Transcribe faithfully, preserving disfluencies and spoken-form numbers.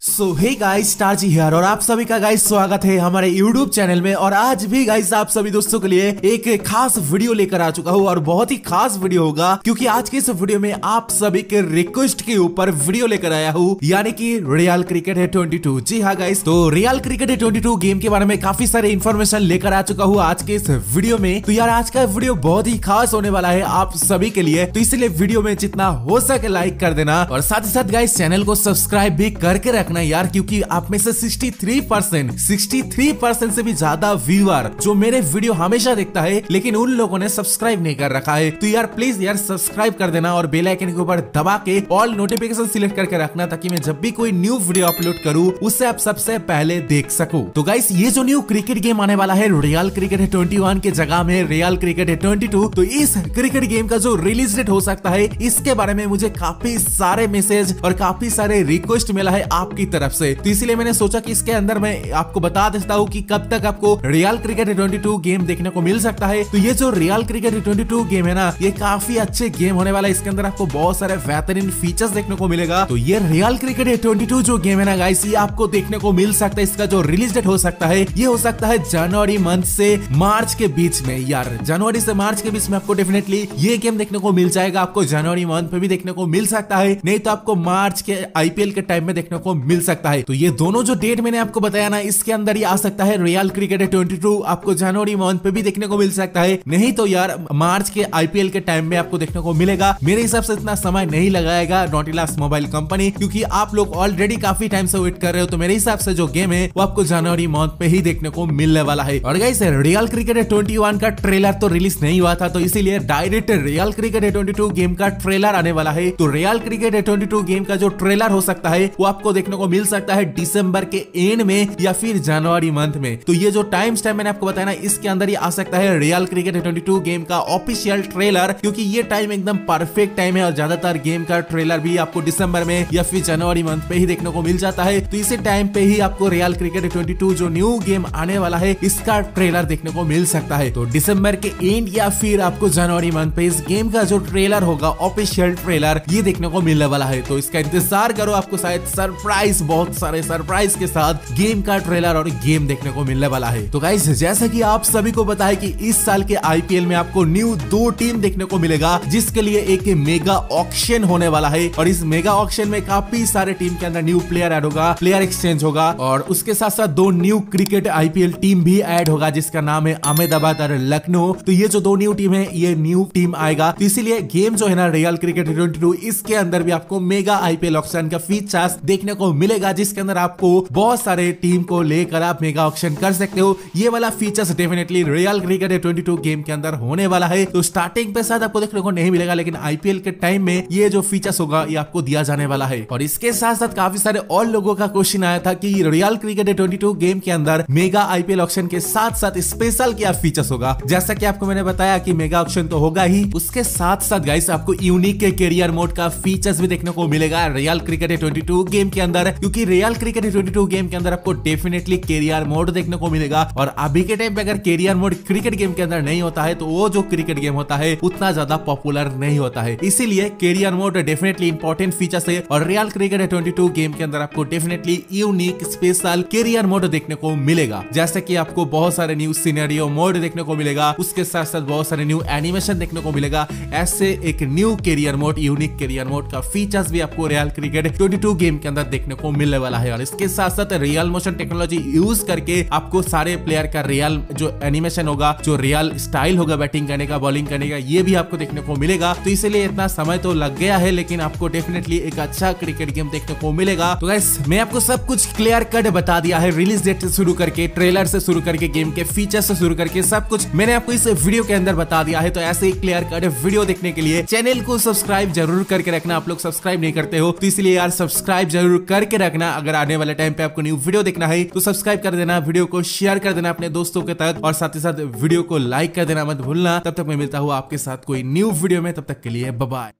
So hey guys, स्टारजी here और आप सभी का गाइस स्वागत है हमारे यूट्यूब चैनल में। और आज भी गाइस आप सभी दोस्तों के लिए एक खास वीडियो लेकर आ चुका हूँ और बहुत ही खास वीडियो होगा, क्योंकि आज के इस वीडियो में आप सभी के रिक्वेस्ट के ऊपर वीडियो लेकर आया हूँ, यानी कि रियल क्रिकेट है बाईस। जी हाँ गाइस, तो रियल क्रिकेट है बाईस गेम के बारे में काफी सारे इन्फॉर्मेशन लेकर आ चुका हूँ आज के इस वीडियो में। तो यार आज का वीडियो बहुत ही खास होने वाला है आप सभी के लिए, तो इसलिए वीडियो में जितना हो सके लाइक कर देना और साथ ही साथ गाइस चैनल को सब्सक्राइब भी करके रखना यार, क्योंकि आप में से तिरेसठ परसेंट तिरेसठ परसेंट से भी ज्यादा व्यूअर जो मेरे वीडियो हमेशा देखता है, लेकिन उन लोगों ने सब्सक्राइब नहीं कर रखा है। तो यार प्लीज यार सब्सक्राइब कर देना और बेल आइकन के ऊपर दबा के ऑल नोटिफिकेशन सिलेक्ट करके रखना, ताकि मैं जब भी कोई न्यू वीडियो अपलोड करूं उससे आप सबसे पहले देख सकूं। तो गाइस ये जो न्यू क्रिकेट गेम आने वाला है रियल क्रिकेट है इक्कीस के जगह में रियल क्रिकेट है बाईस, तो इस क्रिकेट गेम का जो रिलीज डेट हो सकता है इसके बारे में मुझे काफी सारे मैसेज और काफी सारे रिक्वेस्ट मिला है आपकी तरफ से। तो इसीलिए मैंने सोचा कि इसके अंदर मैं आपको बता देता हूँ कि कब तक आपको रियल क्रिकेट बाईस गेम देखने को मिल सकता है। तो ये जो रियल क्रिकेट बाईस गेम है ना, ये काफी अच्छे गेम होने वाला है। इसके अंदर आपको बहुत सारे बेहतरीन फीचर्स देखने को मिलेगा। तो ये रियल क्रिकेट बाईस जो गेम है ना गाइस, ये आपको देखने को मिल सकता है। इसका जो रिलीज डेट हो सकता है ये हो सकता है जनवरी मंथ से मार्च के बीच में। यार जनवरी से मार्च के बीच में आपको डेफिनेटली ये गेम देखने को मिल जाएगा। आपको जनवरी मंथ पे भी देखने को मिल सकता है, नहीं तो आपको मार्च के आईपीएल के टाइम में देखने को मिल सकता है। तो ये दोनों जो डेट मैंने आपको बताया ना, इसके अंदर ही आ सकता है रियल क्रिकेट बाईस। आपको जनवरी मंथ पे भी देखने को मिल सकता है, नहीं तो यार मार्च के आईपीएल के टाइम में आपको देखने को मिलेगा। मेरे हिसाब से इतना समय नहीं लगाएगा नॉटिलस मोबाइल कंपनी, क्योंकि आप लोग ऑलरेडी काफी टाइम से वेट कर रहे हो। तो मेरे हिसाब से जो गेम है वो आपको जनवरी मंथ पे ही देखने को मिलने वाला है। और गाइस रियल क्रिकेट इक्कीस का ट्रेलर तो रिलीज नहीं हुआ था, तो इसीलिए डायरेक्ट रियल क्रिकेट बाईस गेम का ट्रेलर आने वाला है। तो रियल क्रिकेट बाईस गेम का जो ट्रेलर हो सकता है वो आपको देखने को मिल सकता है दिसंबर के एंड में या फिर जनवरी मंथ में। तो ये जो टाइम स्टैम्प मैंने आपको बताया ना, इसके अंदर ही आ सकता है रियल क्रिकेट बाईस गेम का ऑफिशियल ट्रेलर, क्योंकि ये टाइम एकदम परफेक्ट टाइम है। और ज्यादातर गेम का ट्रेलर भी आपको दिसंबर में या फिर जनवरी मंथ पे ही देखने को मिल जाता है। तो इसी टाइम पे ही आपको रियल क्रिकेट बाईस जो न्यू गेम आने वाला है इसका ट्रेलर देखने को मिल सकता है। तो दिसंबर के एंड या फिर आपको जनवरी मंथ पे इस गेम का जो ट्रेलर होगा ऑफिशियल ट्रेलर ये देखने को मिलने वाला है। तो इसका इंतजार करो, आपको शायद सरप्राइज, बहुत सारे सरप्राइज के साथ गेम का ट्रेलर और गेम देखने को मिलने वाला है। तो गाइस जैसा कि आप सभी को पता है कि इस साल के आईपीएल में आपको न्यू दो टीम देखने को मिलेगा, जिसके लिए एक मेगा ऑक्शन होने वाला है। और इस मेगा ऑक्शन में काफी सारे टीम के अंदर न्यू प्लेयर ऐड होगा, प्लेयर एक्सचेंज होगा, और उसके साथ साथ दो न्यू क्रिकेट आईपीएल टीम भी ऐड होगा, जिसका नाम है अहमदाबाद और लखनऊ। तो ये जो दो न्यू टीम है ये न्यू टीम आएगा। तो इसीलिए गेम जो है ना रियल क्रिकेट बाईस, इसके अंदर भी आपको मेगा आईपीएल ऑक्शन का फीचर्स देखने को मिलेगा, जिसके अंदर आपको बहुत सारे टीम को लेकर आप मेगा ऑक्शन कर सकते हो। ये वाला फीचर्स डेफिनेटली रियल क्रिकेट बाईस गेम के अंदर होने वाला है। तो स्टार्टिंग पे शायद आपको देखने को नहीं मिलेगा, लेकिन आईपीएल के टाइम में ये जो फीचर्स होगा ये आपको दिया जाने वाला है। और इसके साथ साथ काफी सारे और लोगों का क्वेश्चन आया था कि रियल क्रिकेट बाईस गेम के अंदर मेगा आईपीएल ऑक्शन के साथ साथ स्पेशल क्या फीचर्स होगा। जैसा कि आपको मैंने बताया कि मेगा ऑक्शन तो होगा ही, उसके साथ साथ गाइस आपको यूनिक के कैरियर मोड का फीचर्स भी देखने को मिलेगा रियल क्रिकेट बाईस गेम के अंदर, क्योंकि रियल क्रिकेट बाईस गेम के अंदर आपको डेफिनेटली कैरियर मोड देखने को मिलेगा। और अभी के टाइम पे अगर कैरियर मोड क्रिकेट गेम के अंदर नहीं होता है तो वो जो क्रिकेट गेम होता है उतना ज्यादा पॉपुलर नहीं होता है, इसीलिए career mode definitely important features है। और रियल क्रिकेट बाईस गेम के अंदर आपको definitely unique special career mode देखने को मिलेगा, जैसे कि आपको बहुत सारे न्यू सिनेरियो मोड देखने को मिलेगा, उसके साथ साथ बहुत सारे न्यू एनिमेशन देखने को मिलेगा। ऐसे एक new career mode, unique career mode का फीचर्स भी आपको रियल क्रिकेट बाईस गेम के अंदर देखने को मिलने वाला है। और इसके साथ साथ रियल मोशन टेक्नोलॉजी यूज करके आपको सारे प्लेयर का रियल जो एनिमेशन होगा, जो रियल स्टाइल होगा बैटिंग करने का, बॉलिंग करने का, ये भी आपको देखने को मिलेगा। तो इसलिए इतना समय तो लग गया है, लेकिन आपको डेफिनेटली एक अच्छा क्रिकेट गेम देखने को मिलेगा। तो गाइस मैं आपको सब कुछ क्लियर कट बता दिया है, रिलीज डेट से शुरू करके, ट्रेलर से शुरू करके, गेम के फीचर्स से शुरू करके, सब कुछ मैंने आपको इस वीडियो के अंदर बता दिया है। तो ऐसे ही क्लियर कट वीडियो देखने के लिए चैनल को सब्सक्राइब जरूर करके रखना। आप लोग सब्सक्राइब नहीं करते हो, तो इसलिए यार सब्सक्राइब जरूर करके रखना। अगर आने वाले टाइम पे आपको न्यू वीडियो देखना है तो सब्सक्राइब कर देना, वीडियो को शेयर कर देना अपने दोस्तों के तक, और साथ ही साथ वीडियो को लाइक कर देना मत भूलना। तब तक मैं मिलता हूँ आपके साथ कोई न्यू वीडियो में, तब तक के लिए बाय बाय।